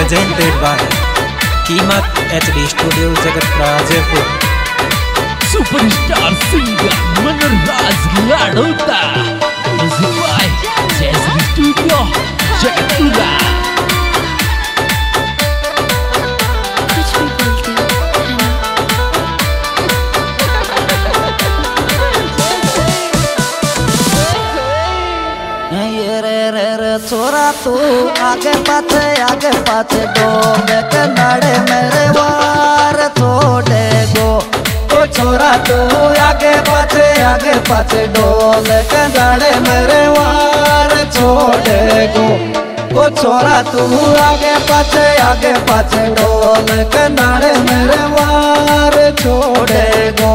presented by कीमत HD Studio Jagat Jaipur. Superstar singer Manoraj Ladota, music by Jayshree studio Jaipura. छोरा तू आगे पाछे डोल कनाड़े मेरे वार छोड़े गो। ओ छोरा तू आगे पाछे डोल कनाड़े मेरे वार छोड़े गो। ओ छोरा तू आगे पाछे डोल कनाड़े मेरे वार छोड़े गो।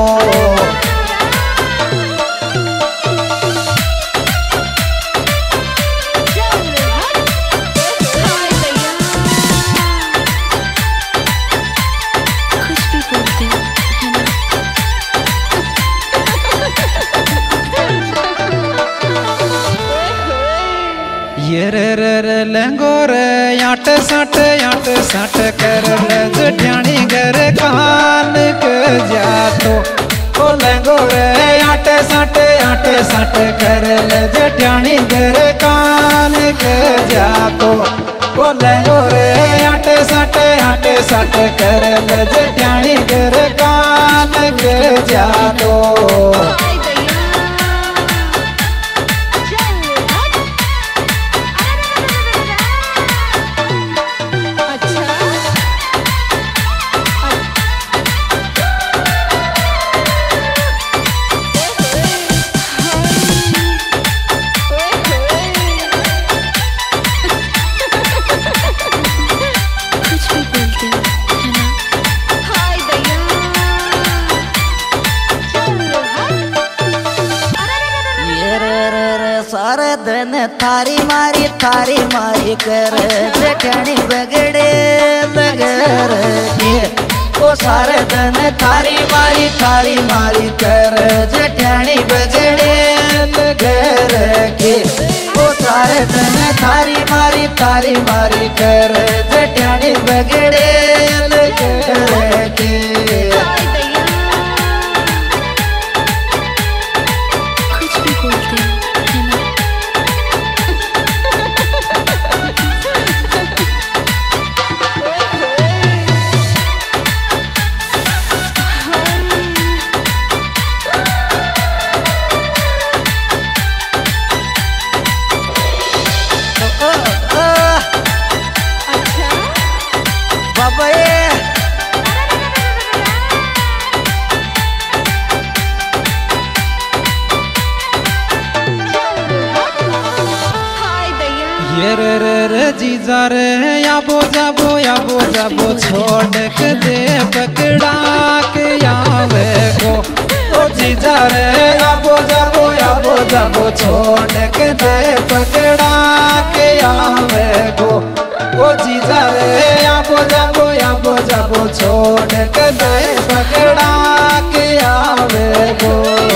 ये रे लेंगो रे याट साट कर ले जठियाणी घर कान के जा तो। ओ लेंगो रे याट साट कर ले जठियाणी घर कान के जा तो। ओ लेंगो रे याट साट कर ले जठियाणी घर कान के जा तो। सारे दिन थारी मारी कर जठियाणी बगड़े लगर के। ओ सारे दिन थारी मारी कर जठियाणी बगड़े लगर के। ओ सारे दिन थारी मारी कर जठियाणी बगड़े लगर के। ये रे जीजा रे याबो जाबो छोड़ के दे पकड़ा के आवे गो। ओ जीजा रे याबो जाबो छोड़ के दे पकड़ा के आवे गो। ओ जीजा रे याबो जाबो छोड़ के दे पकड़ा के आवे गो।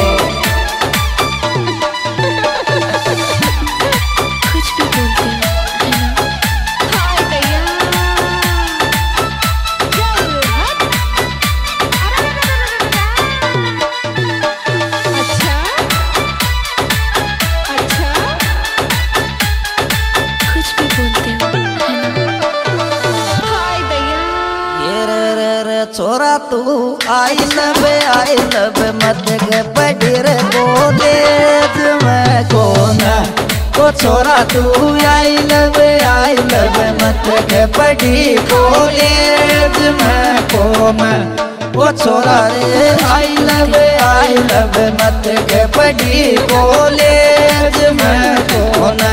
छोरा तू आई लब मत के पढ़िर कॉलेज में कौन। ओ छोरा तू आई लब मत के पढ़ी कॉलेज में कौन। ओ छोरा रे आई लब मत के पढ़ी कॉलेज में कौन।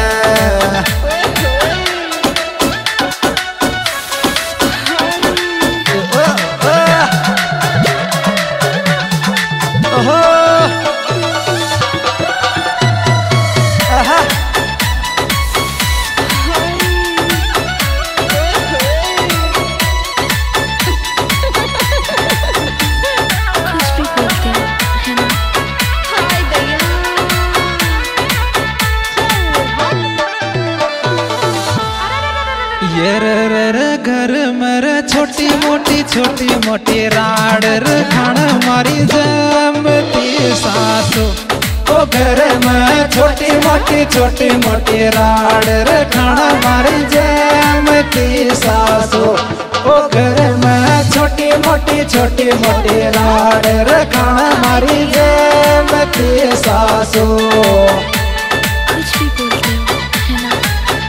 ये रे मोटी छोटी मोटी राड़ रखण मारी जमती सासू। ओ घर में छोटी मोटी राड़ रखण मारी जमती सासू। ओ घर में छोटी मोटी राड़ रखण मारी जमती सासू। कुछ भी बोलते हो है ना।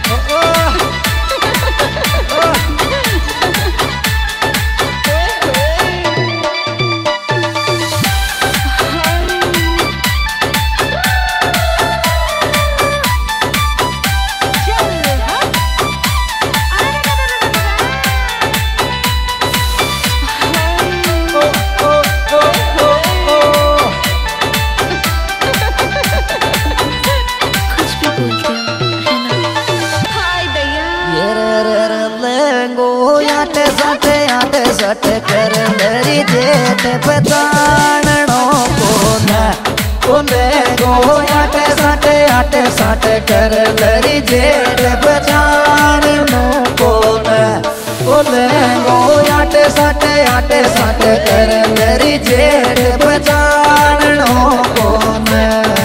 सट कर मेरी जेठ पहचानो कोना। ओले गो आटे सट कर मेरी जेठ पहचानो कोना। ओले गो आटे सट कर मेरी जेठ पहचानो कोना।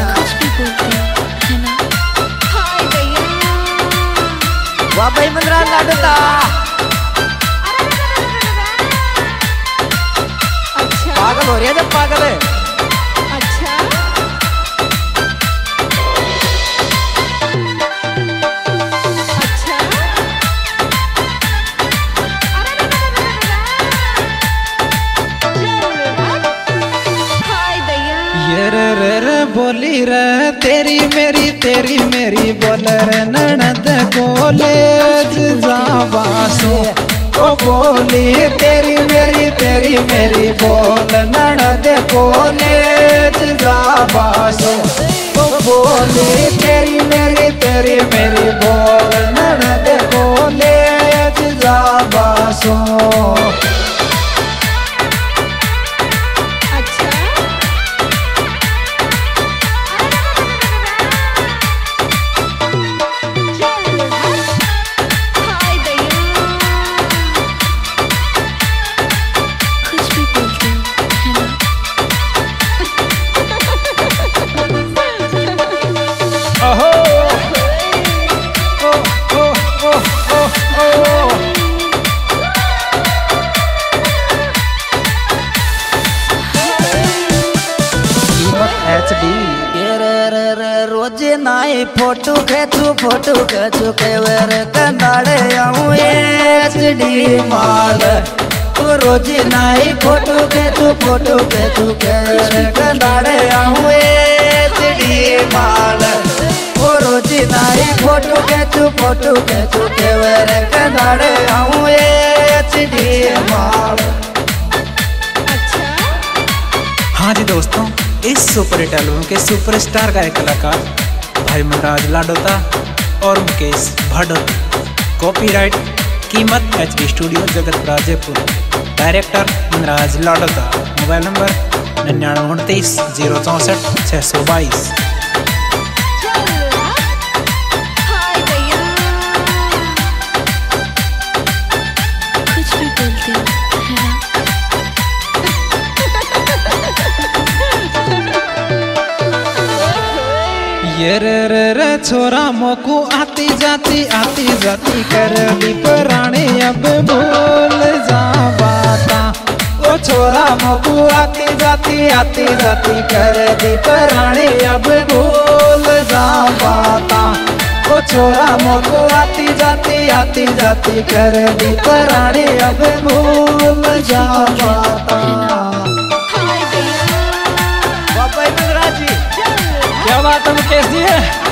वाह भाई मंदरा लाडता पागल हो रही है जब पागल है। अच्छा अच्छा हाय दया ये रे बोली रे तेरी मेरी बोल रे ननद कॉलेज जावासो। ओ बोली तेरी मेरी बोल ननद कॉलेज जावासो। ओ बोली तेरी मेरी बोल ननद कॉलेज जावासो। रोज नाई फोटो खींचू केवर कंडाड़े आऊं HD माल। रोज नाई फोटो खींचू केवर कंडाड़े आऊं HD माल। रोज नाई फोटो खींचू केवर कंडाड़े आऊं HD माल। हाँ जी दोस्तों, इस सुपर हिट एल्बम के सुपरस्टार गायक कलाकार भाई मनराज लाडोता और मुकेश भाडोता। कॉपीराइट कीमत HB studio Jagatpura Jaipur. Director Manraj Ladota. Mobile number 9929 064 622। कुछ भी बोलते हो है ना। ये रे छोरा मोकू आती जाती कर दी पुरानी अब भूल जा बाता। ओ छोरा मोकू आती जाती कर दी पुरानी अब भूल जा बाता। ओ छोरा मोकू आती जाती कर दी पुरानी अब भूल जा बाता। क्या बात है मुकेश जी।